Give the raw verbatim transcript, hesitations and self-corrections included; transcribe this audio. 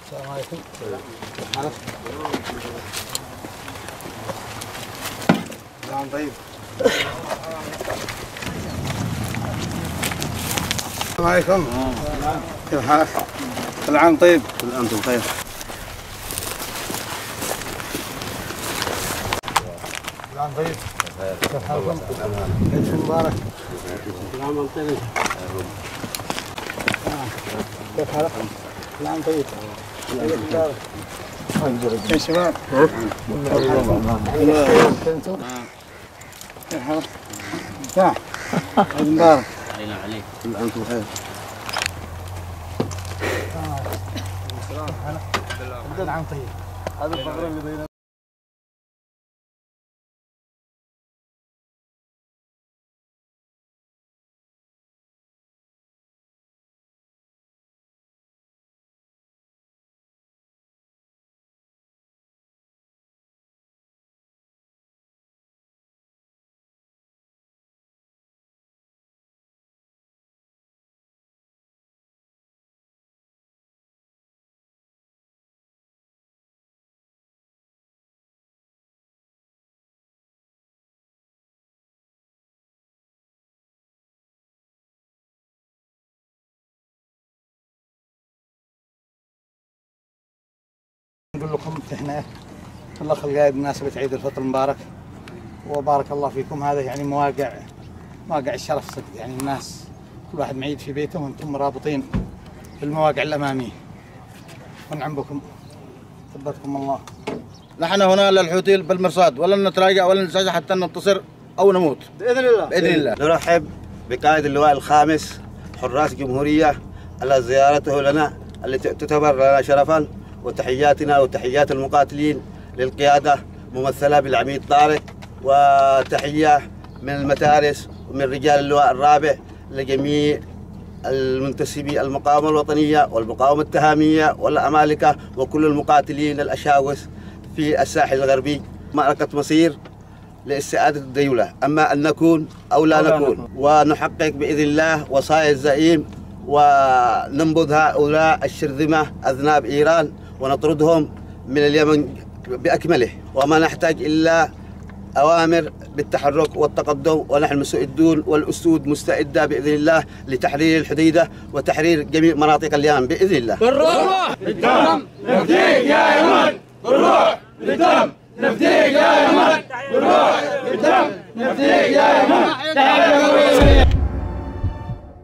السلام عليكم. حالك؟ نعم طيب. السلام عليكم. كيف حالك؟ كل عام طيب. كل عام وانتم بخير. كل عام طيب. كيف حالكم؟ عيد مبارك. كل عام وانتم طيب. كيف حالك؟ كل عام طيب. عيد مبارك. يا شباب. كنتم؟ كيف حالك؟ كيف؟ عيد مبارك. علينا عليك. كل عام وانتم بخير. كل عام طيب. هذا الفقرة اللي بيننا. نقول لكم احنا الاخ القايد بمناسبة عيد الفطر المبارك وبارك الله فيكم. هذا يعني مواقع مواقع الشرف صدق، يعني الناس كل واحد معيد في بيته وانتم مرابطين في المواقع الامامية. ونعم بكم، ثبتكم الله. نحن هنا للحوثي بالمرصاد، ولن نتراجع ولن ننسجع حتى ننتصر او نموت باذن الله. باذن الله. نرحب بقائد اللواء الخامس حراس الجمهورية على زيارته لنا التي تعتبر لنا شرفا، وتحياتنا وتحيات المقاتلين للقيادة ممثلة بالعميد طارق، وتحية من المتارس ومن رجال اللواء الرابع لجميع المنتسبي المقاومة الوطنية والمقاومة التهامية والأمالكة وكل المقاتلين الأشاوس في الساحل الغربي. معركة مصير لاستعادة الدولة، أما أن نكون أو لا نكون، ونحقق بإذن الله وصايا الزعيم وننبذ هؤلاء الشرذمة أذناب إيران ونطردهم من اليمن بأكمله. وما نحتاج إلا أوامر بالتحرك والتقدم، ونحن مستعدون والأسود مستعدة بإذن الله لتحرير الحديدة وتحرير جميع مناطق اليمن بإذن الله. بالروح بالدم نفديك يا يمن، بالروح بالدم نفديك يا يمن، بالروح بالدم نفديك يا يمن.